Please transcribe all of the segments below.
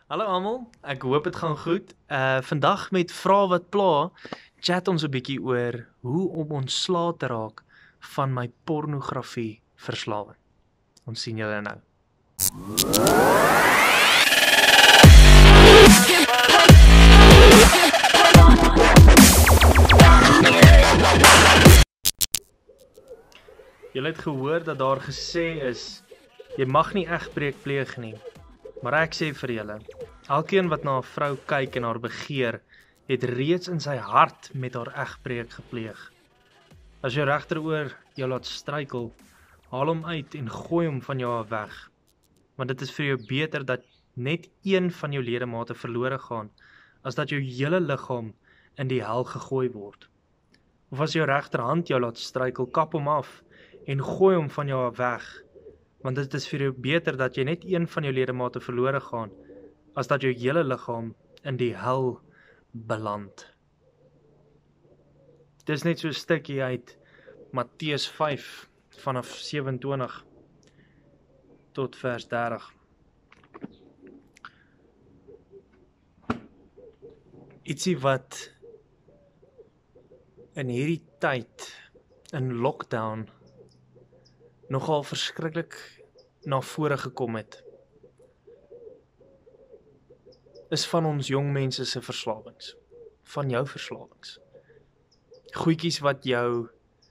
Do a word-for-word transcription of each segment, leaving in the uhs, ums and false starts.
Hallo almal, ek hoop dit gaan goed. Uh vandag met Vra wat pla, chat ons 'n bietjie oor hoe om ontslae te raak van my pornografie verslawing. Ons sien julle nou. Julle het gehoor dat daar gesê is, jy mag nie egbreek pleeg nie. Maar ek sê vir julle, elkeen wat na 'n vrou kyk en haar begeer, het reeds in sy hart met haar egbreek gepleeg. As jou regteroor jou laat struikel, haal hom uit en gooi hom van jou af weg. Want dit is vir jou beter dat net een van jou ledemate verlore gaan, as dat jou hele liggaam in die hel gegooi word. Of as jou regterhand jou laat struikel, kap hom af en gooi hom van jou af weg. Want dit is vir jou beter dat jy net een van jou ledemate verlore gaan, as dat jou hele liggaam in die hel beland. Dit is net so 'n stukkie uit Matteus vyf, vanaf sewe en twintig tot vers dertig. Ietsie wat in hierdie tyd, in lockdown, nogal verskriklik na vore gekom het, is van ons jong mense se verslawings, van jou verslawings. Goedjies wat jou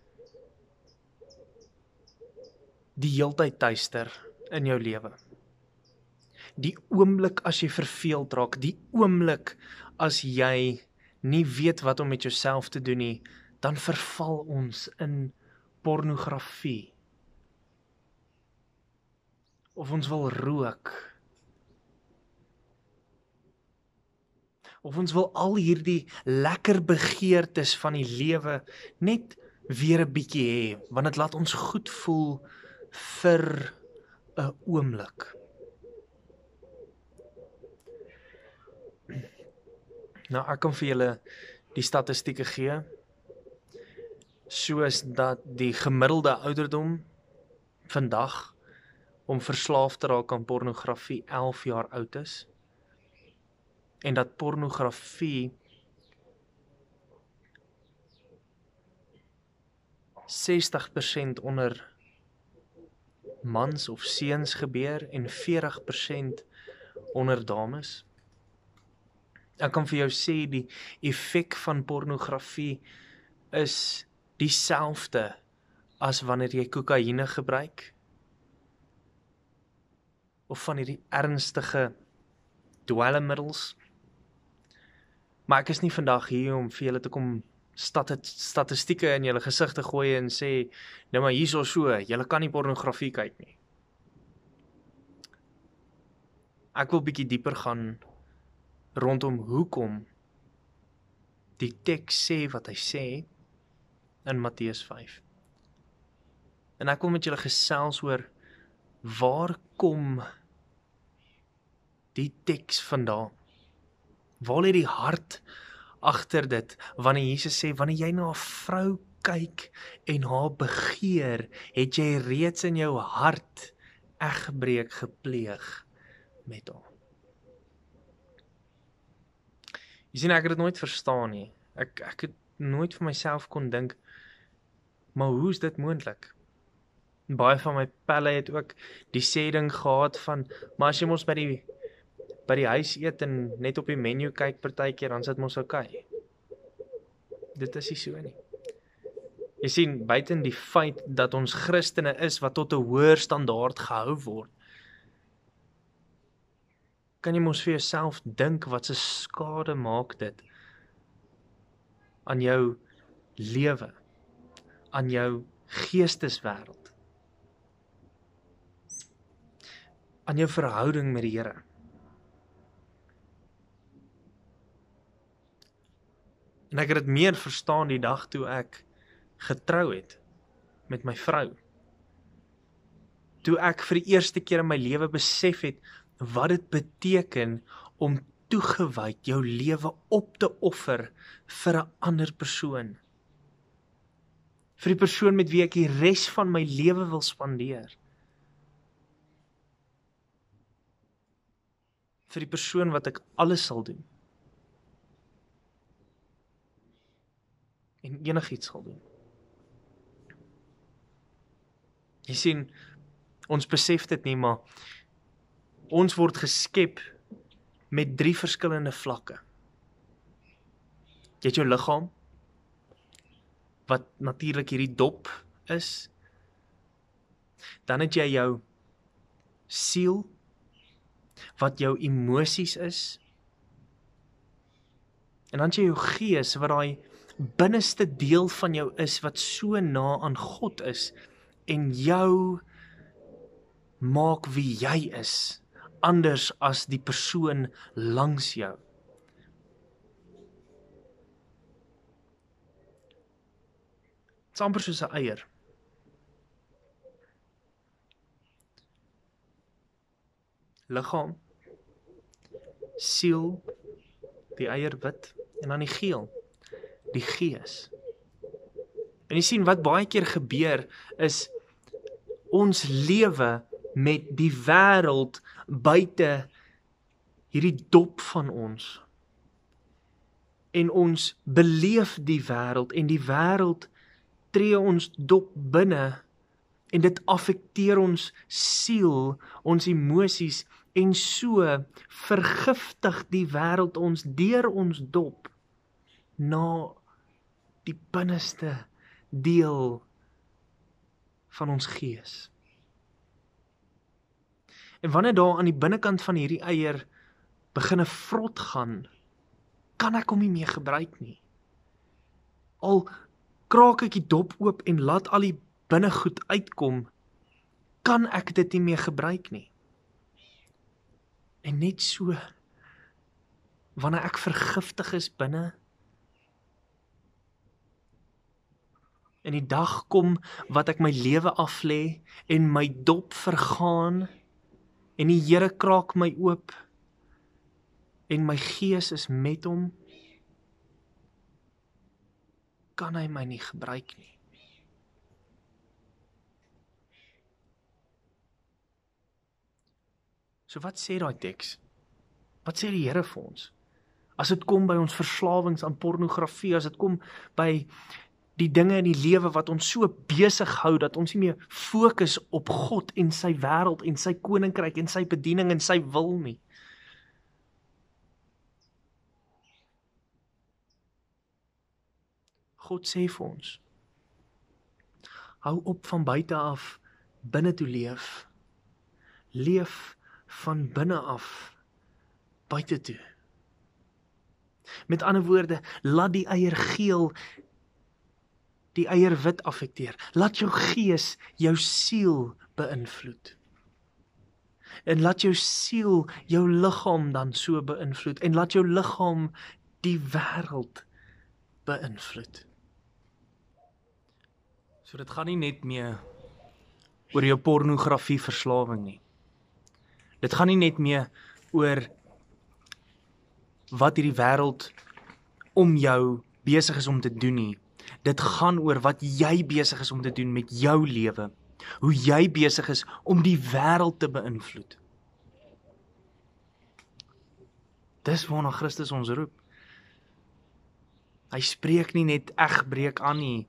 die heeltyd tuister in jou lewe. Die oomblik as jy verveeld raak, die oomblik as jy nie weet wat om met jouself te doen nie, dan verval ons in pornografie. Of ons wil rook. Of ons wil al hierdie lekker begeertes van die lewe net weer 'n bietjie hê, want dit laat ons goed voel vir 'n oomblik. Nou, ek kan vir julle die statistieke gee, soos dat die gemiddelde ouderdom vandag om verslaaf te raak aan pornografie elf jaar oud is, en dat pornografie sestig persent onder mans of seuns gebeur en veertig persent onder dames. Ek kan vir jou sê die effek van pornografie is dieselfde as wanneer jy kokaine gebruik, of van hierdie ernstige dwelmmiddels. Maar ek is nie vandag hier om vir julle te kom stat statistieke in julle gesig te gooi en sê, nou maar hierso so, julle kan nie pornografie kyk nie. Ek wil bietjie dieper gaan rondom hoekom die teks sê wat hy sê in Matteus vyf. En ek wil met julle gesels oor waar kom die teks vandaan? Waar lê die hart agter dit, wanneer Jesus sê, wanneer jy na 'n vrou kyk en haar begeer, het jy reeds in jou hart egbreek gepleeg met haar. Jy sien, ek het dit nooit verstaan nie. Ek, ek het nooit vir myself kon dink, maar hoe is dit moontlik? Baie van my pelle het ook die sê ding gehad van, maar as jy mos by die by die huis eet en net op die menu kyk partykeer, dan sit mos okay. Dit is nie so nie. Jy sien, buiten die feit dat ons Christene is wat tot 'n hoër standaard gehou word, kan jy mos vir jouself dink wat se skade maak dit aan jou lewe, aan jou geesteswêreld, aan jou verhouding met die Here. En ek het dit meer verstaan die dag toe ek getrou het met my vrou. Toe ek vir die eerste keer in my lewe besef het wat dit beteken om toegewyd jou lewe op te offer vir 'n ander persoon. Vir die persoon met wie ek die res van my lewe wil spandeer. vir die persoon wat ek alles sal doen. En enigiets sal doen. Jy sien, ons besef dit nie, maar ons word geskep met drie verskillende vlakke. Jy het jou liggaam, wat natuurlik hierdie dop is. Dan het jy jou siel, wat jou emosies is. En dan het jy jou gees, wat daai binneste deel van jou is, wat so na aan God is, en jou maak wie jy is, anders as die persoon langs jou. Het is amper soos 'n eier. Liggaam, siel, die eier wit, en dan die geel, die gees. En jy sien, wat baie keer gebeur, is ons lewe met die wêreld buite hierdie dop van ons. En ons beleef die wêreld, en die wêreld tree ons dop binne, en dit affekteer ons siel, ons emosies, en so vergiftig die wêreld ons deur ons dop na die binneste deel van ons gees. En wanneer daar aan die binnekant van hierdie eier beginne vrot gaan, kan ek hom nie meer gebruik nie. Al kraak ek die dop oop en laat al die binnegoed uitkom, kan ek dit nie meer gebruik nie. En net so, wanneer ek vergiftig is binne, en die dag kom wat ek my lewe aflê, en my dop vergaan, en die Here kraak my oop, en my gees is met hom, kan hy my nie gebruik nie. So wat sê daai teks? Wat sê die Here vir ons? As dit kom by ons verslawings aan pornografie, as dit kom by die dinge in die lewe wat ons so besig hou, dat ons nie meer fokus op God en sy wêreld en sy koninkryk en sy bediening en sy wil nie. God sê vir ons, hou op van buite af binne toe leef. Leef van binne af buite toe. Met ander woorde, laat die eier geel die eier wit affekteer. Laat jou gees jou siel beïnvloed. En laat jou siel jou liggaam dan so beïnvloed. En laat jou liggaam die wêreld beïnvloed. So dit gaan nie net meer oor jou pornografie verslawing nie. Dit gaan nie net meer oor wat hierdie wêreld om jou besig is om te doen nie. Dit gaan oor wat jy besig is om te doen met jou lewe. Hoe jy besig is om die wêreld te beïnvloed. Dis waarna Christus ons roep. Hy spreek nie net egbreek aan nie.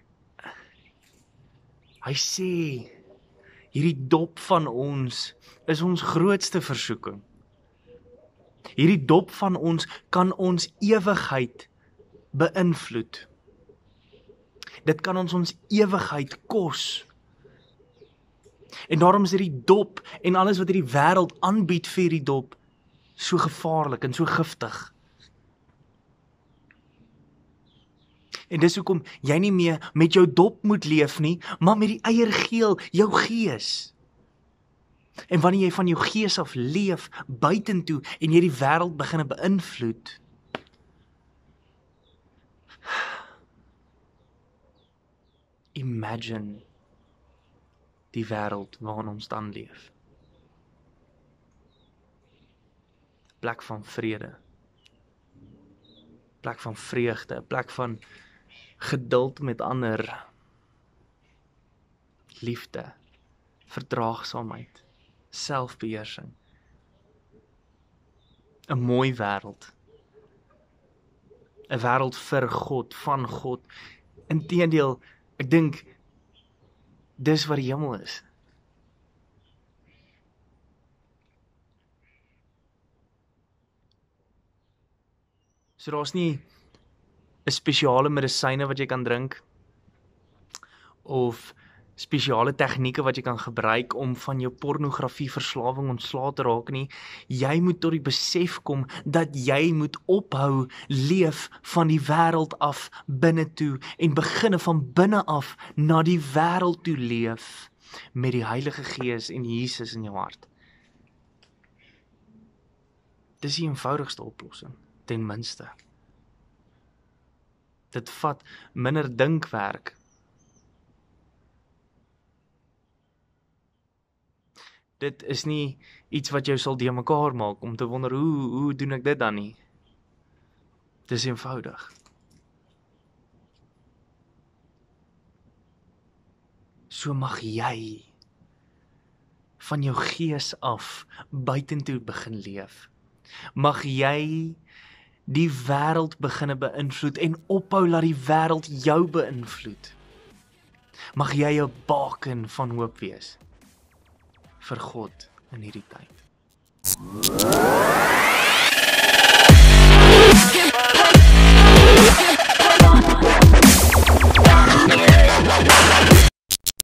Hy sê, hierdie dop van ons is ons grootste versoeking. Hierdie dop van ons kan ons ewigheid beïnvloed. Dit kan ons ons ewigheid kos. En daarom is hierdie dop en alles wat hierdie wêreld aanbied vir hierdie dop so gevaarlik en so giftig. En dis hoekom jy nie meer met jou dop moet leef nie, maar met die eiergeel, jou gees. En wanneer jy van jou gees af leef, buitentoe, en jy die wêreld begin beïnvloed, imagine die wêreld waarin ons dan leef. Plek van vrede, plek van vreugde, plek van geduld met ander, liefde, verdraagsaamheid, selfbeheersing. 'n mooi wêreld. 'n Wêreld vir God, van God. Inteendeel, ek dink dis wat die hemel is. So daar's nie 'n spesiale medisyne wat jy kan drink of spesiale tegnieke wat jy kan gebruik om van jou pornografie verslawing ontslae te raak nie. Jy moet tot die besef kom dat jy moet ophou leef van die wêreld af binne toe en beginne van binne af na die wêreld toe leef met die Heilige Gees en Jesus in jou hart. Dis die eenvoudigste oplossing, ten minste. Dit vat minder dinkwerk. Dit is nie iets wat jou sal deurmekaar maak om te wonder, hoe, hoe doen ek dit dan nie? Dis eenvoudig. So mag jy van jou gees af buitentoe begin leef. Mag jy die wêreld beginne beïnvloed en ophou laat die wêreld jou beïnvloed. Mag jy 'n baken van hoop wees vir God in hierdie tyd.